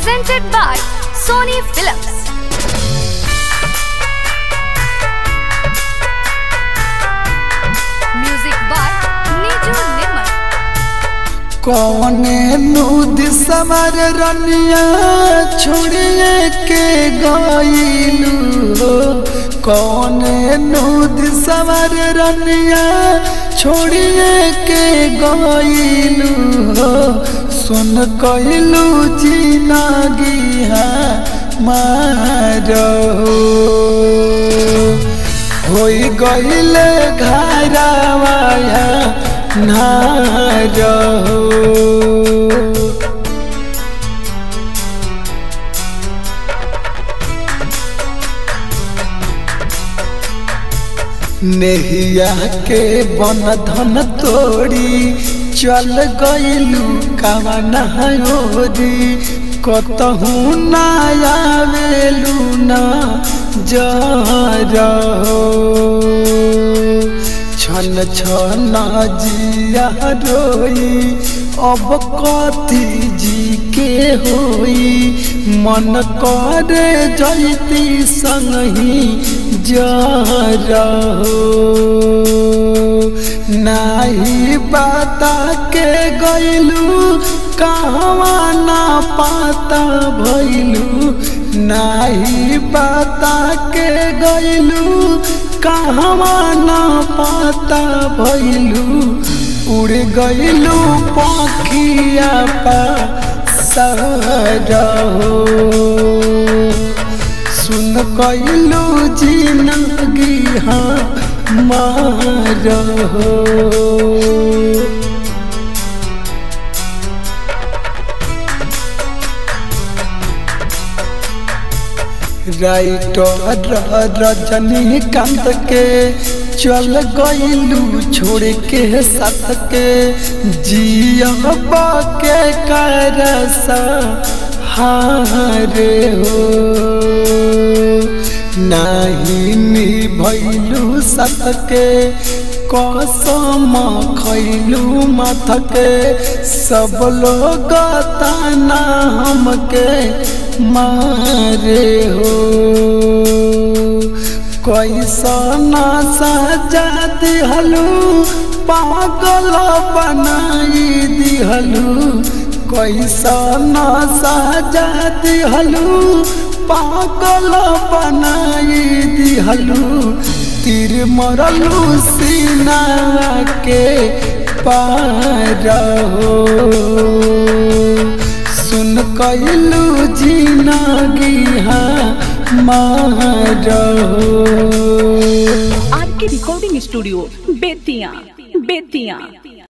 presented by Sony Films. Music by Niju Nirmal. कौने नूद समर रनिया छोड़िए के गईलू हो, कौने नूद समर रनिया छोड़िए के गईलू हो, सुन कहलू जिंदगी मारो होई गईले घरवा नारो। नेहिया के बंधन तोड़ी चल गईलू कवन होरी, कतहू ना आवेलू ना जरो, छन छन जिया रोई अब कथी जी के होई, मन करे जैती संगही जरो, नाही बता के गईलू कहवा ना पाता भइलू, नाही बता के गईलू कहवा ना पाता भइलू, उड़ गईलू पाखिया सरहो, सुन कइलू जिंदगी मारो। राइटर रजनीकांत के चल गईलू छोड़ के साथ के, जियब के करस हारे हो, नहीं निभैलू साथ के कसम खैलू माथ के, सब लोग ताना हमके मारे हो, कैसन सजा दिहलू पागल बनाई दिहलू, कैसन सजा दिहलू पागल बनाई दिहलू, तीर मरलू सीना के पार हो, सुन कइलू जिंदगी मारो। आर के रिकॉर्डिंग स्टूडियो बेतिया।